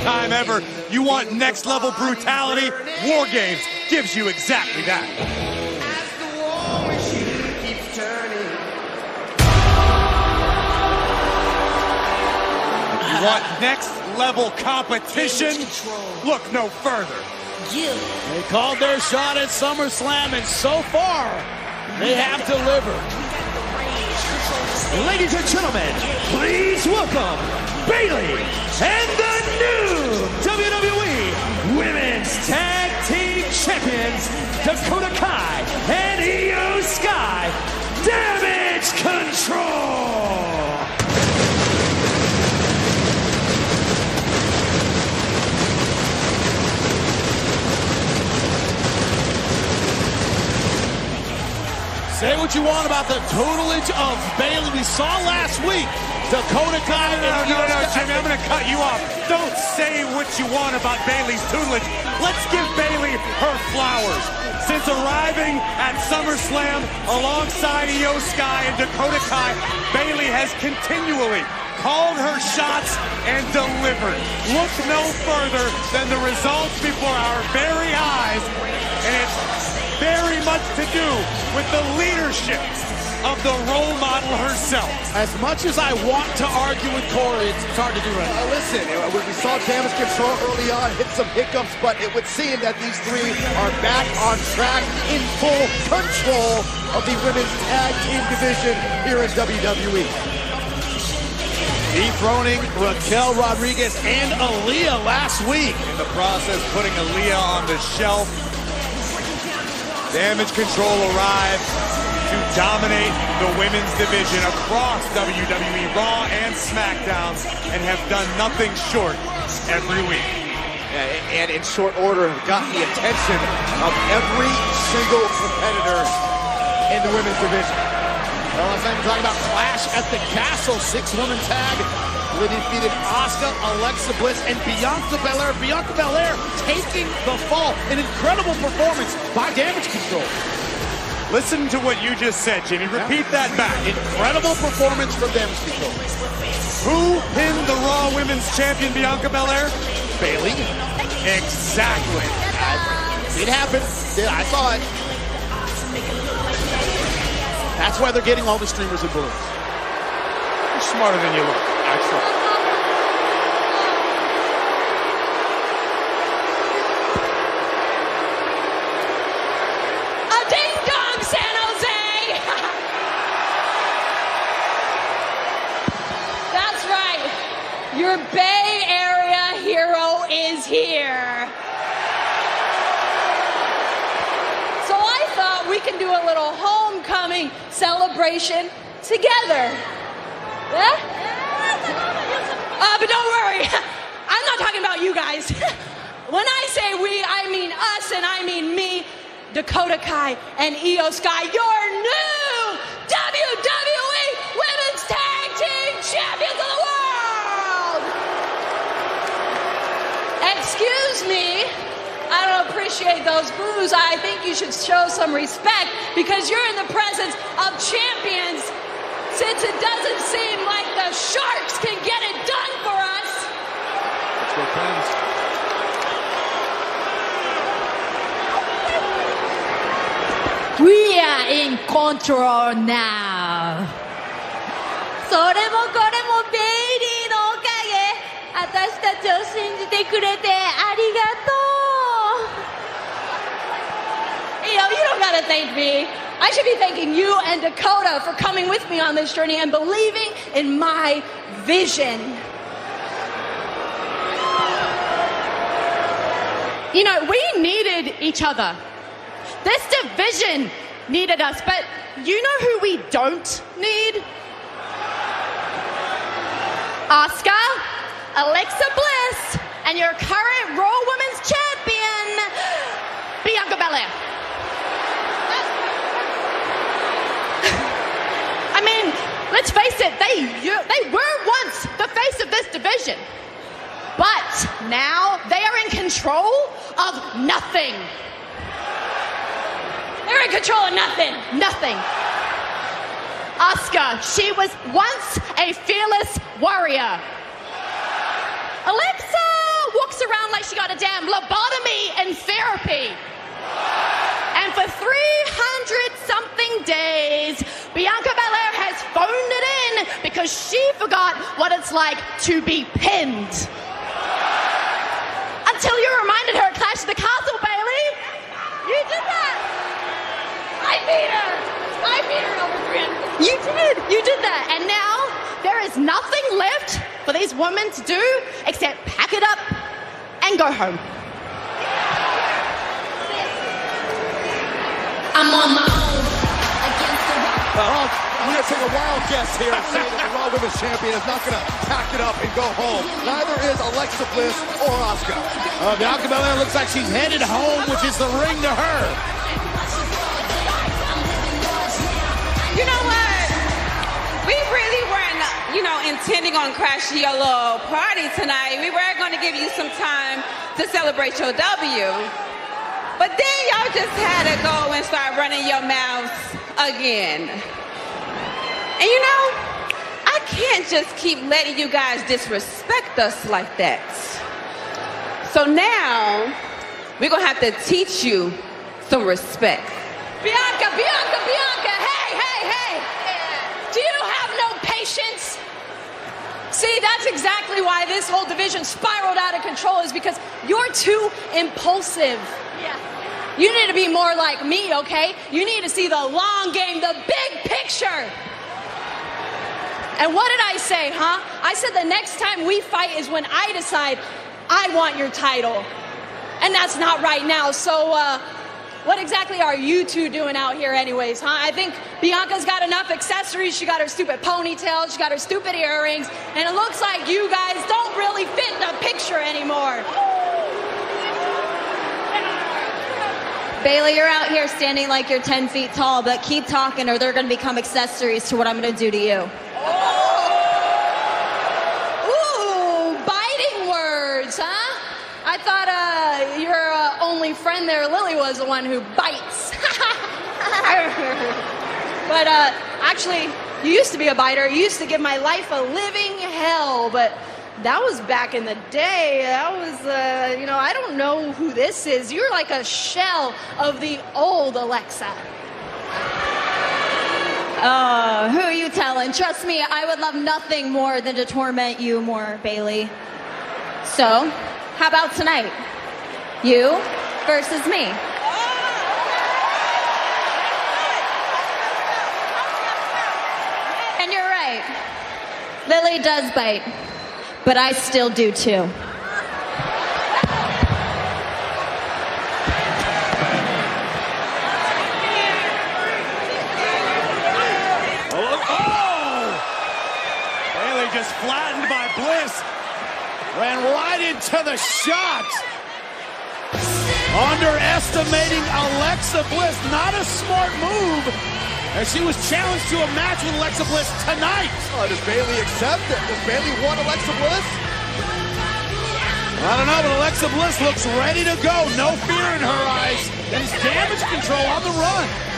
time ever. You want next level brutality? War Games gives you exactly that. As the war machine keeps turning. You want next level competition? Look no further. They called their shot at SummerSlam, and so far, they have delivered. Ladies and gentlemen, please welcome Bayley and the new WWE Women's Tag Team Champions, Dakota Kai and Io Sky, Damage Control! Say what you want about the tutelage of Bayley. We saw last week Dakota Kai. No, Jimmy, I'm going to cut you off. Don't say what you want about Bayley's tutelage. Let's give Bayley her flowers. Since arriving at SummerSlam alongside Io Sky and Dakota Kai, Bayley has continually called her shots and delivered. Look no further than the results before our very eyes, and it's very much to do with the leadership of the role model herself. As much as I want to argue with Corey, it's hard to do right now. Listen, we saw Damage Control early on, hit some hiccups, but it would seem that these three are back on track in full control of the women's tag team division here in WWE. Dethroning Raquel Rodriguez and Aaliyah last week. In the process, putting Aaliyah on the shelf. Damage Control arrived to dominate the women's division across WWE, Raw and SmackDown, and have done nothing short every week. And in short order have gotten the attention of every single competitor in the women's division. Well, as I'm talking about Clash at the Castle, 6-woman tag. They defeated Asuka, Alexa Bliss, and Bianca Belair. Bianca Belair taking the fall. An incredible performance by Damage Control. Listen to what you just said, Jimmy. Repeat that back. Incredible performance from Damage Control. Who pinned the Raw Women's Champion Bianca Belair? Bayley. Exactly. It happened. I saw it. That's why they're getting all the streamers and balloons. You're smarter than you look, actually. A ding-dong, San Jose! That's right. Your Bay Area hero is here. So I thought we can do a little homecoming celebration together. Yeah? But don't worry. I'm not talking about you guys. When I say we, I mean us, and I mean me, Dakota Kai and Io Sky, your new WWE Women's Tag Team Champions of the World! Excuse me, I don't appreciate those boos. I think you should show some respect because you're in the presence of champions, since it doesn't seem like the Sharks can get it done for us. Let's go, friends. We are in control now. それもこれもベイリーのおかげ。私たちを信じてくれてありがとう。 You know, you don't gotta thank me. I should be thanking you and Dakota for coming with me on this journey and believing in my vision. You know, we needed each other. This division needed us, but you know who we don't need? Asuka, Alexa Bliss, and your current Raw Women's Champion, Bianca Belair. I mean, let's face it, they were once the face of this division. But now they are in control of nothing. They're in control of nothing. Nothing. Asuka, she was once a fearless warrior. Alexa, what SummerSlam lobotomy and therapy. And for 300-something days, Bianca Belair has phoned it in because she forgot what it's like to be pinned. Until you reminded her at Clash of the Castle, Bayley. You did that. I beat her. I beat her over 300. You did. You did that. And now there is nothing left for these women to do except pack it up and go home. I'm on my own against the rock. I'm going to take a wild guess here and say that the Raw Women's Champion is not going to pack it up and go home. Neither is Alexa Bliss or Asuka. Bianca Belair looks like she's headed home, which is the ring to her. You know what? We really weren't, intending on crashing your little party tonight. We were going to give you some time to celebrate your W. But then y'all just had to go and start running your mouths again. And I can't just keep letting you guys disrespect us like that. So now, we're going to have to teach you some respect. Bianca, hey. Do you have no patience? See, that's exactly why this whole division spiraled out of control, is because you're too impulsive. Yeah. You need to be more like me, okay? You need to see the long game, the big picture. And what did I say, huh? I said the next time we fight is when I decide I want your title. And that's not right now. So, what exactly are you two doing out here anyways, huh? I think Bianca's got enough accessories. She got her stupid ponytail. She got her stupid earrings. And it looks like you guys don't really fit the picture anymore. Bayley, you're out here standing like you're 10 feet tall, but keep talking or they're going to become accessories to what I'm going to do to you. Ooh, biting words, huh? I thought your only friend there, Lily, was the one who bites. But actually, you used to be a biter. You used to give my life a living hell, but that was back in the day. That was, I don't know who this is. You're like a shell of the old Alexa. Oh, who are you telling? Trust me, I would love nothing more than to torment you more, Bayley. So, how about tonight? You versus me. And you're right. Lily does bite. But I still do too. Bayley just flattened by Bliss. Ran right into the shot. Underestimating Alexa Bliss. Not a smart move. As she was challenged to a match with Alexa Bliss tonight. Oh, does Bayley accept it? Does Bayley want Alexa Bliss? I don't know, but Alexa Bliss looks ready to go. No fear in her eyes. And damage control on the run.